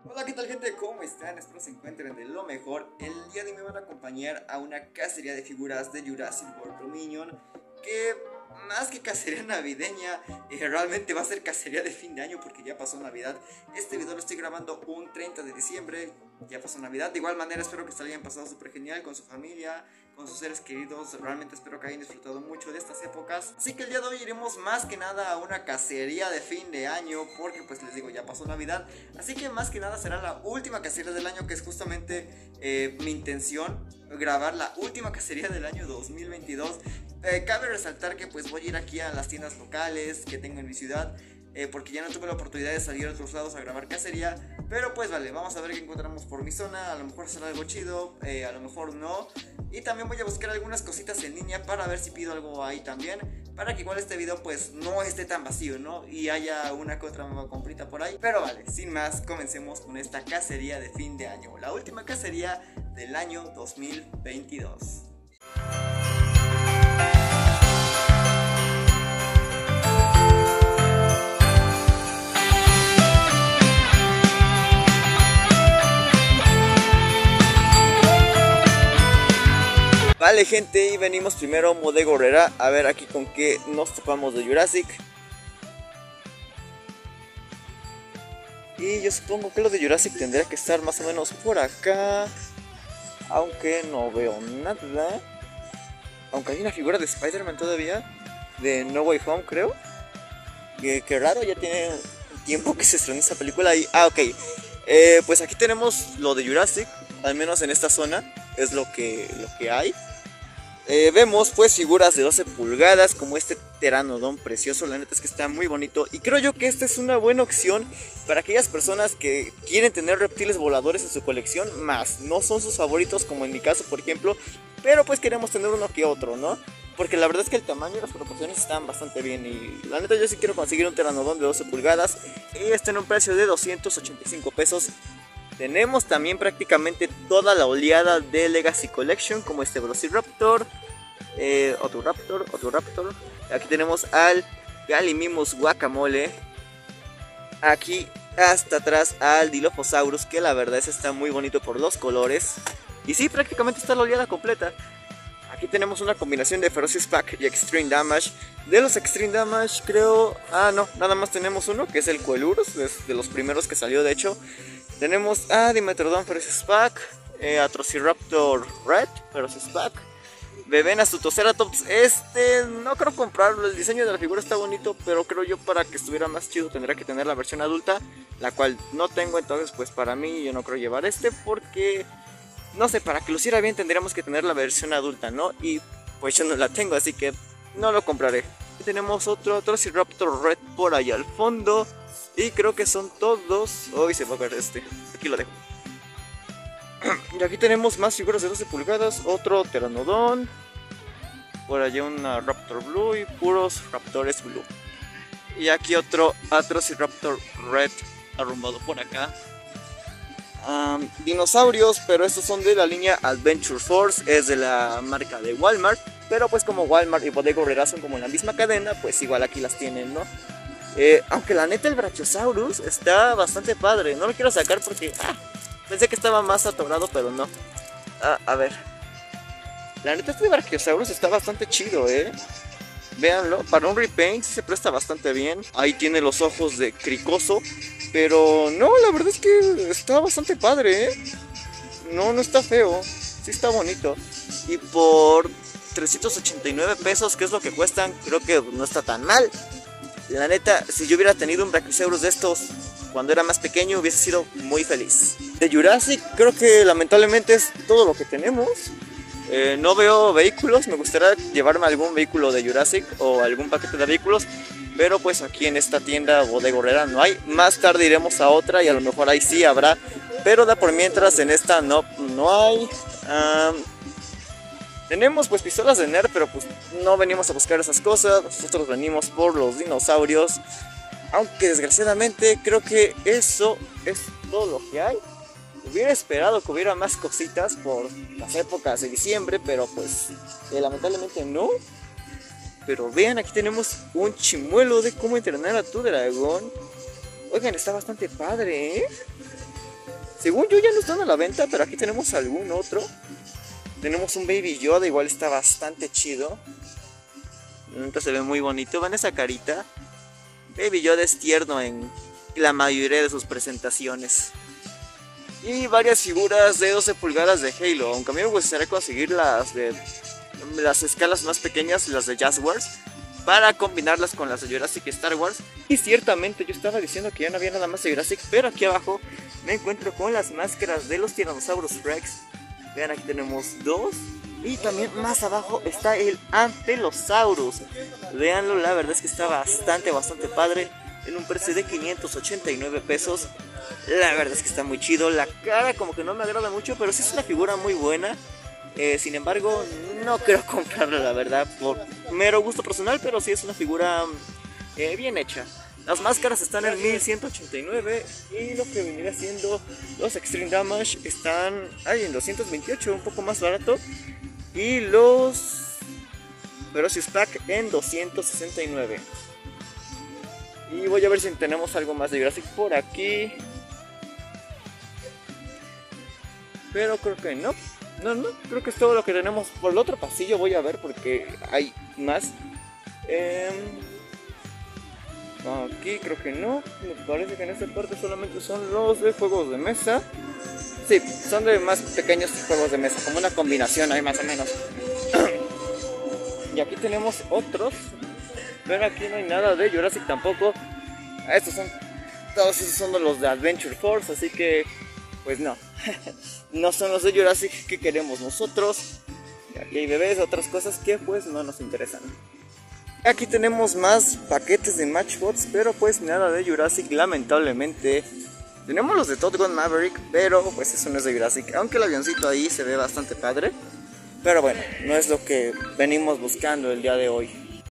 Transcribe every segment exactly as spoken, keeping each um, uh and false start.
Hola, ¿qué tal, gente? ¿Cómo están? Espero se encuentren de lo mejor. El día de hoy me van a acompañar a una cacería de figuras de Jurassic World Dominion, que más que cacería navideña, eh, realmente va a ser cacería de fin de año porque ya pasó Navidad. Este video lo estoy grabando un treinta de diciembre, ya pasó Navidad. De igual manera espero que se lo hayan pasado súper genial con su familia, con sus seres queridos. Realmente espero que hayan disfrutado mucho de estas épocas. Así que el día de hoy iremos más que nada a una cacería de fin de año, porque pues les digo, ya pasó Navidad. Así que más que nada será la última cacería del año, que es justamente eh, mi intención, grabar la última cacería del año dos mil veintidós. eh, Cabe resaltar que pues voy a ir aquí a las tiendas locales que tengo en mi ciudad, eh, porque ya no tuve la oportunidad de salir a otros lados a grabar cacería. Pero pues vale, vamos a ver qué encontramos por mi zona. A lo mejor será algo chido, eh, a lo mejor no. Y también voy a buscar algunas cositas en línea para ver si pido algo ahí también, para que igual este video pues no esté tan vacío, ¿no? Y haya una que otra nueva comprita por ahí. Pero vale, sin más, comencemos con esta cacería de fin de año, la última cacería del año dos mil veintidós. Vale, gente, y venimos primero a Bodega Aurrera a ver aquí con qué nos topamos de Jurassic. Y yo supongo que lo de Jurassic tendría que estar más o menos por acá, aunque no veo nada. Aunque hay una figura de Spider-Man todavía, de No Way Home, creo. Que, que raro, ya tiene tiempo que se estrenó esa película. Y, ah, ok. Eh, pues aquí tenemos lo de Jurassic, al menos en esta zona, es lo que, lo que hay. Eh, vemos pues figuras de doce pulgadas como este Pteranodon precioso. La neta es que está muy bonito y creo yo que esta es una buena opción para aquellas personas que quieren tener reptiles voladores en su colección, más no son sus favoritos como en mi caso por ejemplo, pero pues queremos tener uno que otro, ¿no? Porque la verdad es que el tamaño y las proporciones están bastante bien y la neta yo sí quiero conseguir un Pteranodon de doce pulgadas y está en un precio de doscientos ochenta y cinco pesos. Tenemos también prácticamente toda la oleada de Legacy Collection, como este Velociraptor, eh, Oturaptor, Oturaptor. Aquí tenemos al Gallimimus Guacamole. Aquí hasta atrás al Dilophosaurus, que la verdad es está muy bonito por los colores. Y sí, prácticamente está la oleada completa. Aquí tenemos una combinación de Ferocious Pack y Extreme Damage. De los Extreme Damage creo... Ah, no, nada más tenemos uno, que es el Coelurus, de los primeros que salió de hecho. Tenemos a Dimetrodon Ferocious Pack, eh, Atrociraptor Red Ferocious Pack, Bebena Tutoceratops. Este no creo comprarlo, el diseño de la figura está bonito, pero creo yo para que estuviera más chido tendría que tener la versión adulta, la cual no tengo. Entonces pues para mí yo no creo llevar este porque... no sé, para que luciera bien tendríamos que tener la versión adulta, ¿no? Y pues yo no la tengo, así que no lo compraré. Y tenemos otro Velociraptor Red por ahí al fondo. Y creo que son todos. Hoy se va a ver este. Aquí lo dejo. Y aquí tenemos más figuras de doce pulgadas. Otro Pteranodon. Por allá una Raptor Blue y puros Raptores Blue. Y aquí otro Atrociraptor Red arrumbado por acá. Um, dinosaurios, pero estos son de la línea Adventure Force, es de la marca de Walmart, pero pues como Walmart y Bodega Aurrera son como la misma cadena, pues igual aquí las tienen, ¿no? Eh, aunque la neta el Brachiosaurus está bastante padre, no lo quiero sacar porque ah, pensé que estaba más atorado, pero no. Ah, a ver, la neta este Brachiosaurus está bastante chido, eh. Véanlo, para un repaint sí se presta bastante bien. Ahí tiene los ojos de cricoso. Pero no, la verdad es que está bastante padre, ¿eh? No, no está feo. Sí está bonito. Y por trescientos ochenta y nueve pesos, que es lo que cuestan, creo que no está tan mal. La neta, si yo hubiera tenido un Brachiosaurus de estos cuando era más pequeño, hubiese sido muy feliz. De Jurassic, creo que lamentablemente es todo lo que tenemos. Eh, no veo vehículos, me gustaría llevarme algún vehículo de Jurassic o algún paquete de vehículos, pero pues aquí en esta tienda Bodega Aurrera no hay. Más tarde iremos a otra y a lo mejor ahí sí habrá, pero da por mientras en esta no, no hay. Um, tenemos pues pistolas de Nerf, pero pues no venimos a buscar esas cosas, nosotros venimos por los dinosaurios. Aunque desgraciadamente creo que eso es todo lo que hay. Hubiera esperado que hubiera más cositas por las épocas de diciembre, pero pues eh, lamentablemente no. Pero vean, aquí tenemos un chimuelo de cómo entrenar a tu dragón. Oigan, está bastante padre, ¿eh? Según yo ya no están a la venta, pero aquí tenemos algún otro. Tenemos un Baby Yoda, igual está bastante chido. Entonces se ve muy bonito, ven esa carita. Baby Yoda es tierno en la mayoría de sus presentaciones. Y varias figuras de doce pulgadas de Halo, aunque a mí me gustaría conseguir las de las escalas más pequeñas, las de Jazz Wars, para combinarlas con las de Jurassic y Star Wars. Y ciertamente yo estaba diciendo que ya no había nada más de Jurassic, pero aquí abajo me encuentro con las máscaras de los Tyrannosaurus Rex. Vean, aquí tenemos dos. Y también más abajo está el Ankylosaurus. Veanlo, la verdad es que está bastante, bastante padre. En un precio de quinientos ochenta y nueve pesos. La verdad es que está muy chido. La cara como que no me agrada mucho, pero sí es una figura muy buena. eh, Sin embargo, no quiero comprarla, la verdad, por mero gusto personal, pero sí es una figura eh, bien hecha. Las máscaras están en mil ciento ochenta y nueve y lo que vendría siendo los Extreme Damage están ahí en doscientos veintiocho, un poco más barato. Y los Ferocious Pack en doscientos sesenta y nueve. Y voy a ver si tenemos algo más de Jurassic por aquí. Pero creo que no. No, no, creo que es todo lo que tenemos. Por el otro pasillo voy a ver porque hay más. Eh, aquí creo que no. Me parece que en esta parte solamente son los de juegos de mesa. Sí, son de más pequeños juegos de mesa, como una combinación ahí más o menos. Y aquí tenemos otros. Pero aquí no hay nada de Jurassic tampoco. Estos son, todos esos son los de Adventure Force, así que pues no. No son los de Jurassic que queremos nosotros. Y aquí hay bebés, otras cosas que pues no nos interesan. Aquí tenemos más paquetes de Matchbox, pero pues nada de Jurassic, lamentablemente. Tenemos los de Top Gun Maverick, pero pues eso no es de Jurassic. Aunque el avioncito ahí se ve bastante padre. Pero bueno, no es lo que venimos buscando el día de hoy.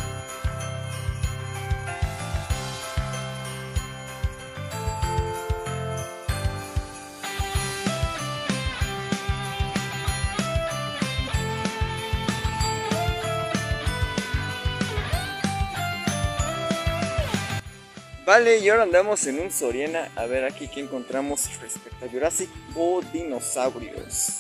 Vale, y ahora andamos en un Soriana a ver aquí qué encontramos respecto a Jurassic o dinosaurios.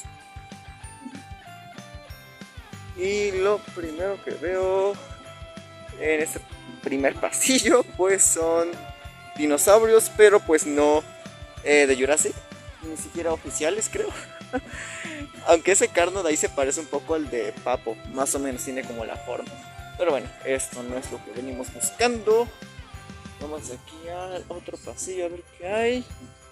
Y lo primero que veo en este primer pasillo pues son dinosaurios, pero pues no eh, de Jurassic, ni siquiera oficiales creo. Aunque ese Carno de ahí se parece un poco al de Papo, más o menos tiene como la forma. Pero bueno, esto no es lo que venimos buscando. Vamos aquí al otro pasillo a ver qué hay.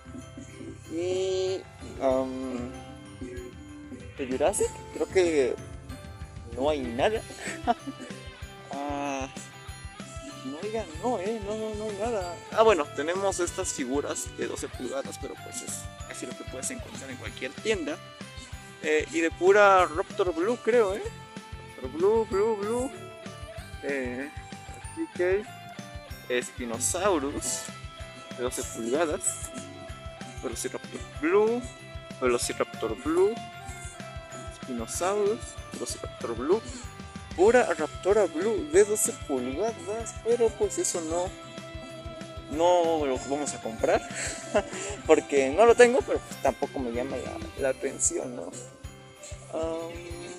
Y um, de Jurassic creo que no hay nada. ah, no, oigan, no, eh, no, no, no hay nada. Ah, bueno, tenemos estas figuras de doce pulgadas, pero pues es casi lo que puedes encontrar en cualquier tienda. Eh, y de pura Raptor Blue, creo, eh. Raptor Blue, Blue, Blue. Eh, aquí que hay Spinosaurus de doce pulgadas, Velociraptor Blue, Velociraptor Blue, Spinosaurus, Velociraptor Blue, pura Raptora Blue de doce pulgadas, pero pues eso no, no lo vamos a comprar porque no lo tengo, pero pues tampoco me llama la, la atención, ¿no? Um,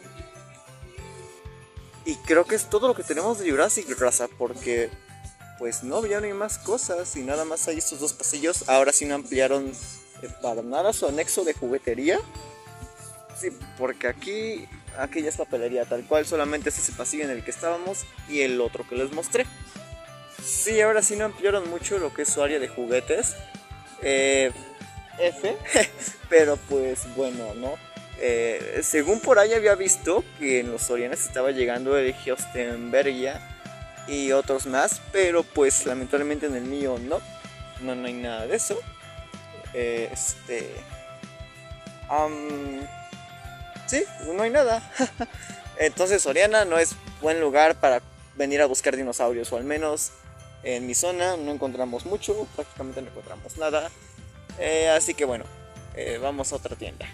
y creo que es todo lo que tenemos de Jurassic, raza, porque pues no, ya no hay más cosas y nada más hay estos dos pasillos. Ahora sí no ampliaron eh, para nada su anexo de juguetería. Sí, porque aquí, aquí ya es papelería tal cual, solamente es ese pasillo en el que estábamos y el otro que les mostré. Sí, ahora sí no ampliaron mucho lo que es su área de juguetes. Eh, F, pero pues bueno, ¿no? Eh, según por ahí había visto que en los Sorianas estaba llegando el Geostenbergia y otros más, pero pues lamentablemente en el mío no, no, no hay nada de eso. Eh, este, um, sí, no hay nada. Entonces Soriana no es buen lugar para venir a buscar dinosaurios, o al menos en mi zona no encontramos mucho, prácticamente no encontramos nada. Eh, así que bueno, eh, vamos a otra tienda.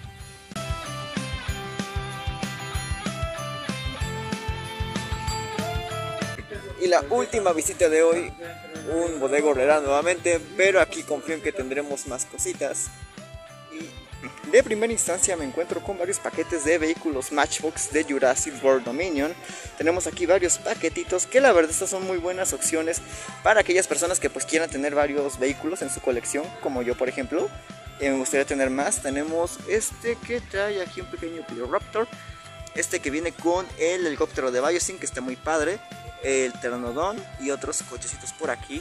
Y la última visita de hoy, un Bodega Aurrerá nuevamente, pero aquí confío en que tendremos más cositas. Y de primera instancia me encuentro con varios paquetes de vehículos Matchbox de Jurassic World Dominion. Tenemos aquí varios paquetitos que la verdad estas son muy buenas opciones para aquellas personas que pues quieran tener varios vehículos en su colección, como yo por ejemplo. Eh, me gustaría tener más. Tenemos este que trae aquí un pequeño Pteroraptor, este que viene con el helicóptero de Biosyn, que está muy padre, el Pteranodon y otros cochecitos por aquí.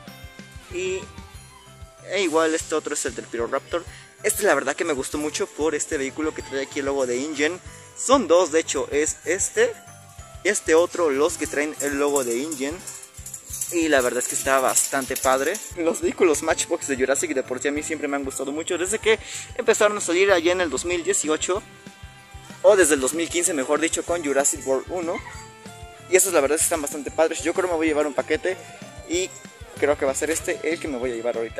Y e igual este otro es el del Pteroraptor. Este la verdad que me gustó mucho por este vehículo que trae aquí el logo de InGen. Son dos, de hecho, es este y este otro, los que traen el logo de InGen. Y la verdad es que está bastante padre. Los vehículos Matchbox de Jurassic de por sí a mí siempre me han gustado mucho, desde que empezaron a salir allá en el dos mil dieciocho, o desde el dos mil quince mejor dicho, con Jurassic World uno. Y esos la verdad es que están bastante padres. Yo creo que me voy a llevar un paquete y creo que va a ser este el que me voy a llevar ahorita.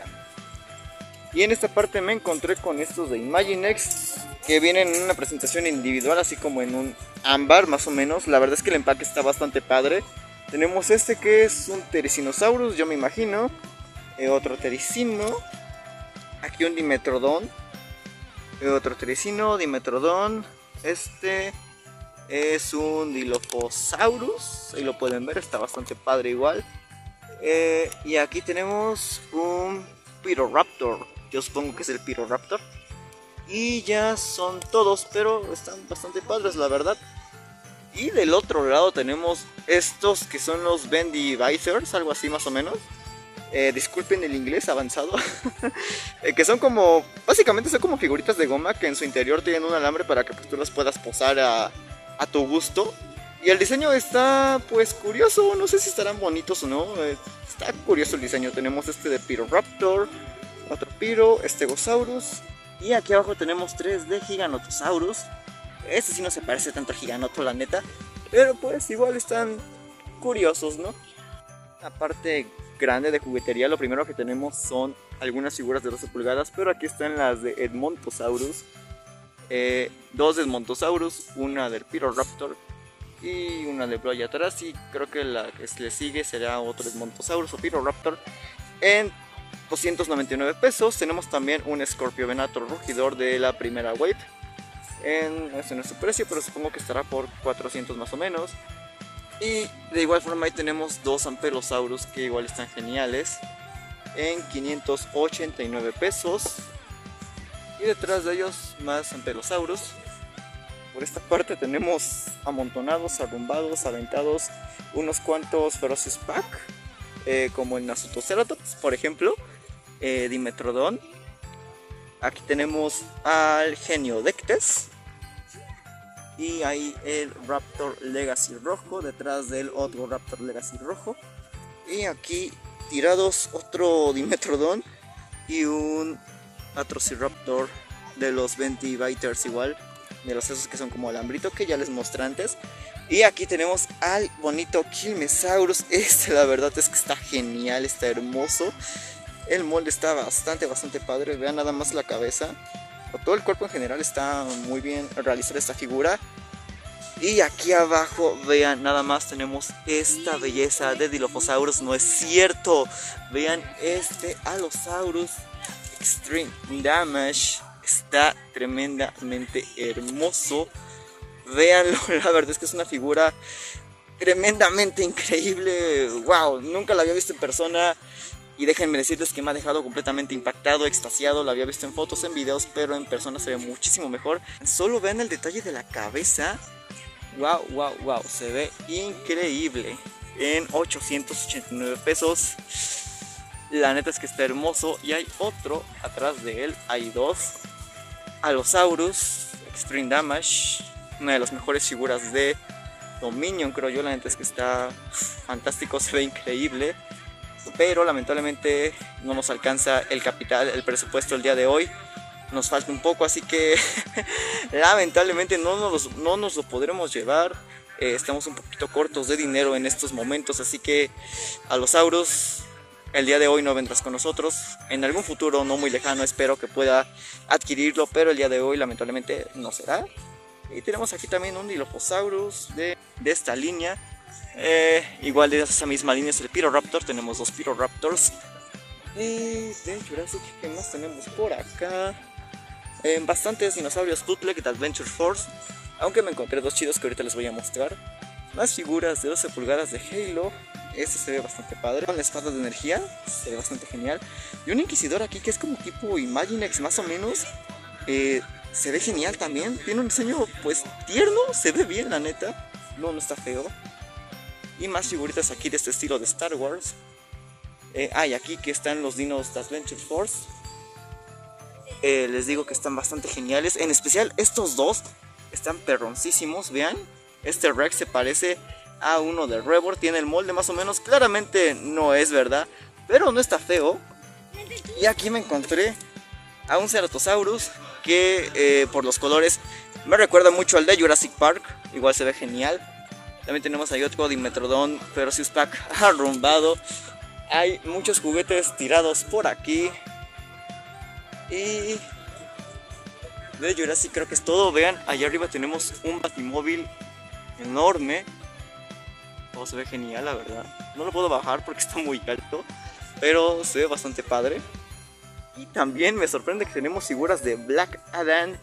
Y en esta parte me encontré con estos de Imaginext, que vienen en una presentación individual, así como en un ámbar más o menos. La verdad es que el empaque está bastante padre. Tenemos este que es un Therizinosaurus, yo me imagino. eh, Otro Therizino. Aquí un Dimetrodon. eh, Otro Therizino, Dimetrodon. Este es un Dilophosaurus, ahí lo pueden ver, está bastante padre igual. eh, Y aquí tenemos un Pteroraptor, yo supongo que es el Pteroraptor. Y ya son todos, pero están bastante padres la verdad. Y del otro lado tenemos estos que son los Bendy Visors, algo así más o menos. Eh, disculpen el inglés avanzado. eh, que son como, básicamente son como figuritas de goma que en su interior tienen un alambre para que pues, tú las puedas posar a, a tu gusto. Y el diseño está pues curioso, no sé si estarán bonitos o no. eh, Está curioso el diseño. Tenemos este de Pteroraptor, otro Piro, Stegosaurus. Y aquí abajo tenemos tres de Giganotosaurus. Este sí no se parece tanto a Giganoto, la neta, pero pues igual están curiosos, ¿no? La parte grande de juguetería, lo primero que tenemos son algunas figuras de doce pulgadas, pero aquí están las de Edmontosaurus. Eh, dos de Edmontosaurus, una del Pteroraptor y una de Bloy atrás, y creo que la que le sigue será otro Edmontosaurus o Pteroraptor en doscientos noventa y nueve pesos. Tenemos también un Scorpiovenator rugidor de la primera wave. En, este no es su precio, pero supongo que estará por cuatrocientos más o menos. Y de igual forma ahí tenemos dos Ankylosaurus que igual están geniales en quinientos ochenta y nueve pesos. Y detrás de ellos más Ankylosaurus. Por esta parte tenemos amontonados, arrumbados, aventados unos cuantos Ferocious Pack, eh, como el Nasutoceratops, por ejemplo, eh, Dimetrodon. Aquí tenemos al Geniodectes. Y ahí el Raptor Legacy rojo, detrás del otro Raptor Legacy rojo. Y aquí tirados otro Dimetrodon y un Atrociraptor de los Ventiviters igual, de los esos que son como alambrito que ya les mostré antes. Y aquí tenemos al bonito Kilmesaurus. Este la verdad es que está genial, está hermoso. El molde está bastante, bastante padre. Vean nada más la cabeza. Todo el cuerpo en general está muy bien realizada esta figura. Y aquí abajo, vean nada más, tenemos esta belleza de Dilophosaurus. No es cierto. Vean este Allosaurus Extreme Damage. Está tremendamente hermoso. Veanlo, la verdad es que es una figura tremendamente increíble. Wow, nunca la había visto en persona. Y déjenme decirles que me ha dejado completamente impactado, extasiado. La había visto en fotos, en videos, pero en persona se ve muchísimo mejor. Solo vean el detalle de la cabeza. Wow, wow, wow, se ve increíble. En ochocientos ochenta y nueve pesos. La neta es que está hermoso. Y hay otro atrás de él. Hay dos Allosaurus Extreme Damage. Una de las mejores figuras de Dominion, creo yo. La neta es que está fantástico, se ve increíble. Pero lamentablemente no nos alcanza el capital, el presupuesto el día de hoy. Nos falta un poco, así que lamentablemente no nos, no nos lo podremos llevar. eh, Estamos un poquito cortos de dinero en estos momentos, así que Allosaurus, el día de hoy no vendrás con nosotros. En algún futuro no muy lejano espero que pueda adquirirlo, pero el día de hoy lamentablemente no será. Y tenemos aquí también un Dilophosaurus de, de esta línea. Eh, igual de esa misma línea es el Pteroraptor. Tenemos dos Pteroraptors. Y de Jurassic, ¿qué más tenemos por acá? eh, bastantes dinosaurios bootleg de Adventure Force, aunque me encontré dos chidos que ahorita les voy a mostrar. Más figuras de doce pulgadas de Halo, este se ve bastante padre, con la espada de energía, se ve bastante genial. Y un inquisidor aquí que es como tipo Imaginex más o menos, eh, se ve genial también, tiene un diseño pues tierno, se ve bien la neta, no, no está feo. Y más figuritas aquí de este estilo de Star Wars. Eh, ah, y aquí que están los dinos de Adventure Force. Eh, les digo que están bastante geniales. En especial estos dos están perroncísimos, vean. Este Rex se parece a uno de Rebor, tiene el molde más o menos. Claramente no es verdad, pero no está feo. Y aquí me encontré a un Ceratosaurus que eh, por los colores me recuerda mucho al de Jurassic Park. Igual se ve genial. También tenemos ahí otro Dimetrodon Ferocious Pack arrumbado. Hay muchos juguetes tirados por aquí. Y de Jurassic creo que es todo. Vean, allá arriba tenemos un batimóvil enorme. Oh, se ve genial, la verdad. No lo puedo bajar porque está muy alto, pero se ve bastante padre. Y también me sorprende que tenemos figuras de Black Adam.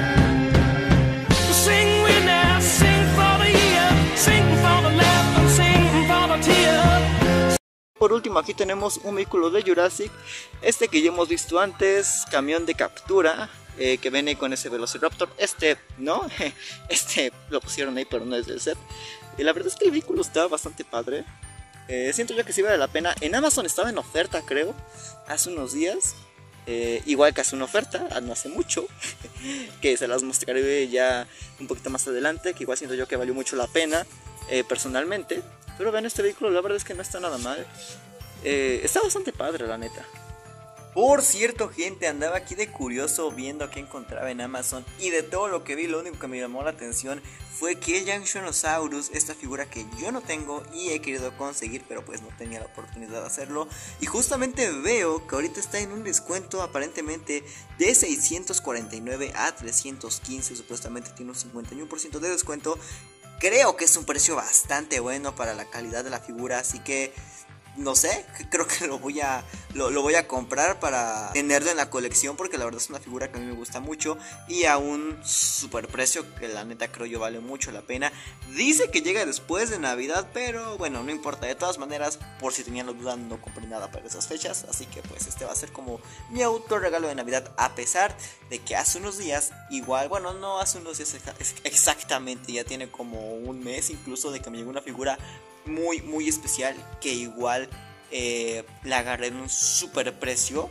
Por último aquí tenemos un vehículo de Jurassic, este que ya hemos visto antes, camión de captura, eh, que viene con ese Velociraptor. Este no, este lo pusieron ahí pero no es del set. Y la verdad es que el vehículo está bastante padre, eh, siento yo que sí vale la pena. En Amazon estaba en oferta creo, hace unos días, eh, igual que hace una oferta, no hace mucho, que se las mostraré ya un poquito más adelante, que igual siento yo que valió mucho la pena, eh, personalmente. Pero vean este vehículo, la verdad es que no está nada mal. Eh, está bastante padre, la neta. Por cierto, gente, andaba aquí de curioso viendo qué encontraba en Amazon. Y de todo lo que vi, lo único que me llamó la atención fue que el Junction-osaurus, esta figura que yo no tengo y he querido conseguir, pero pues no tenía la oportunidad de hacerlo. Y justamente veo que ahorita está en un descuento aparentemente de seiscientos cuarenta y nueve a trescientos quince. Supuestamente tiene un cincuenta y uno por ciento de descuento. Creo que es un precio bastante bueno para la calidad de la figura, así que no sé, creo que lo voy a lo, lo voy a comprar para tenerlo en la colección, porque la verdad es una figura que a mí me gusta mucho y a un super precio que la neta creo yo vale mucho la pena. Dice que llega después de Navidad, pero bueno, no importa, de todas maneras, por si tenían la duda, no compré nada para esas fechas, así que pues este va a ser como mi auto regalo de Navidad, a pesar de que hace unos días, igual, bueno, no hace unos días exactamente, ya tiene como un mes incluso de que me llegó una figura muy muy especial, que igual eh, la agarré en un super precio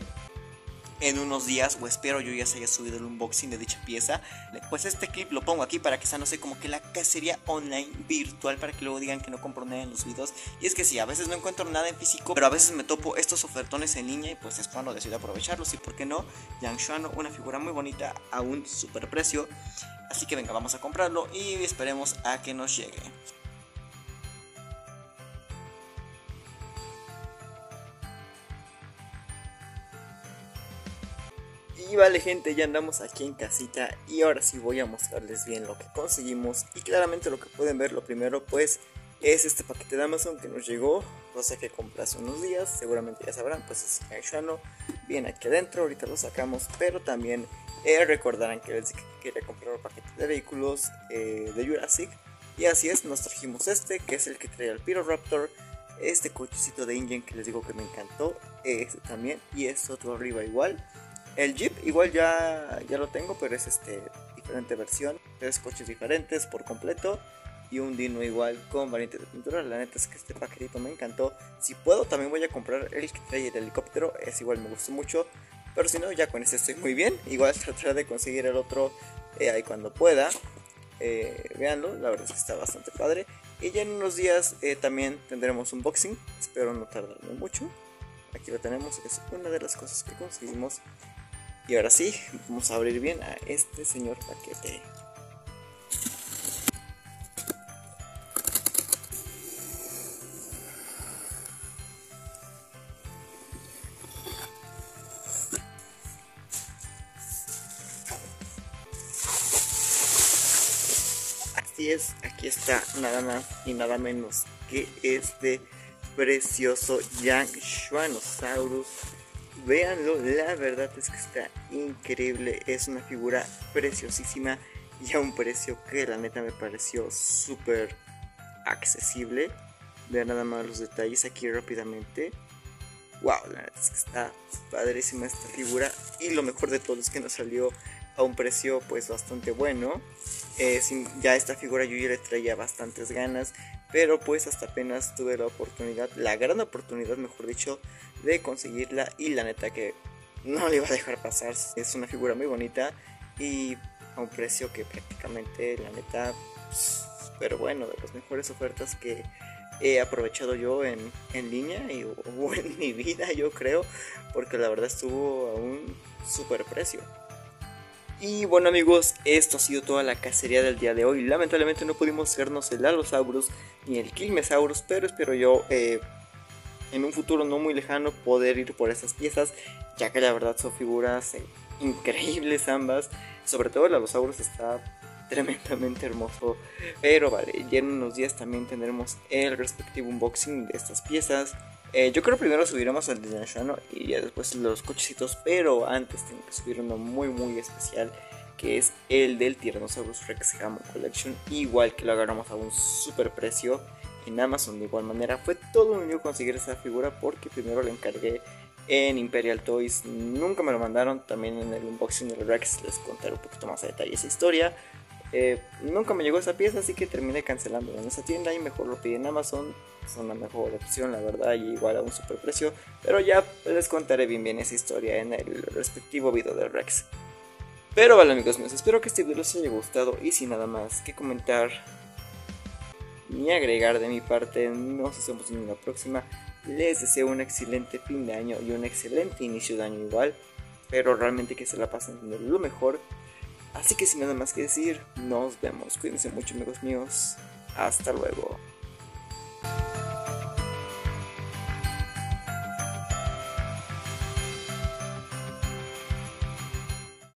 en unos días, o espero yo ya se haya subido el unboxing de dicha pieza. Pues este clip lo pongo aquí para que sea, no sé, como que la cacería online virtual, para que luego digan que no compro nada en los videos. Y es que sí, a veces no encuentro nada en físico, pero a veces me topo estos ofertones en línea y pues es cuando decido aprovecharlos. Y por qué no, Yangshuano, una figura muy bonita a un super precio. Así que venga, vamos a comprarlo y esperemos a que nos llegue. Y vale, gente, ya andamos aquí en casita y ahora sí voy a mostrarles bien lo que conseguimos. Y claramente lo que pueden ver, lo primero pues es este paquete de Amazon que nos llegó, cosa que compré hace unos días, seguramente ya sabrán, pues es Yangshuano, bien aquí adentro, ahorita lo sacamos. Pero también eh, recordarán que les dije que quería comprar un paquete de vehículos eh, de Jurassic, y así es, nos trajimos este, que es el que trae al Piroraptor, este cochecito de InGen que les digo que me encantó, este también, y este otro arriba igual. El Jeep igual ya, ya lo tengo, pero es este diferente versión, tres coches diferentes por completo y un dino igual con variante de pintura. La neta es que este paquetito me encantó. Si puedo también voy a comprar el que trae el helicóptero, es igual, me gustó mucho, pero si no, ya con este estoy muy bien. Igual trataré de conseguir el otro eh, ahí cuando pueda. Eh, Veanlo, la verdad es que está bastante padre. Y ya en unos días eh, también tendremos un unboxing, espero no tardarme mucho. Aquí lo tenemos, es una de las cosas que conseguimos. Y ahora sí, vamos a abrir bien a este señor paquete. Así es, aquí está nada más y nada menos que este precioso Yangshuanosaurus. véanlo, la verdad es que está increíble, es una figura preciosísima y a un precio que la neta me pareció súper accesible. Vean nada más los detalles aquí rápidamente. Wow, la neta es que está padrísima esta figura y lo mejor de todo es que nos salió a un precio pues bastante bueno. Eh, sin, ya esta figura yo ya le traía bastantes ganas, pero pues hasta apenas tuve la oportunidad, la gran oportunidad mejor dicho, de conseguirla y la neta que no le iba a dejar pasar. Es una figura muy bonita y a un precio que prácticamente la neta, pero bueno, de las mejores ofertas que he aprovechado yo en, en línea y, o en mi vida, yo creo, porque la verdad estuvo a un super precio. Y bueno amigos, esto ha sido toda la cacería del día de hoy. Lamentablemente no pudimos hacernos el Allosaurus ni el Quilmesaurus, pero espero yo eh, en un futuro no muy lejano poder ir por esas piezas, ya que la verdad son figuras eh, increíbles ambas. Sobre todo el Allosaurus está tremendamente hermoso, pero vale, ya en unos días también tendremos el respectivo unboxing de estas piezas. Eh, yo creo primero subiremos el de Nashano y ya después los cochecitos, pero antes tengo que subir uno muy muy especial, que es el del Tyrannosaurus Rex Hamon Collection, igual que lo agarramos a un super precio en Amazon. De igual manera fue todo un lío conseguir esa figura porque primero la encargué en Imperial Toys, nunca me lo mandaron. También en el unboxing del Rex les contaré un poquito más a detalle esa historia. Eh, nunca me llegó esa pieza, así que terminé cancelando en esa tienda y mejor lo pedí en Amazon. Es una mejor opción, la verdad, y igual a un super precio. Pero ya les contaré bien bien esa historia en el respectivo video del Rex. Pero vale amigos míos, espero que este video les haya gustado y sin nada más que comentar ni agregar de mi parte, nos vemos en la próxima. Les deseo un excelente fin de año y un excelente inicio de año igual. Pero realmente que se la pasen de lo mejor. Así que sin nada más que decir, nos vemos. Cuídense mucho amigos míos. Hasta luego.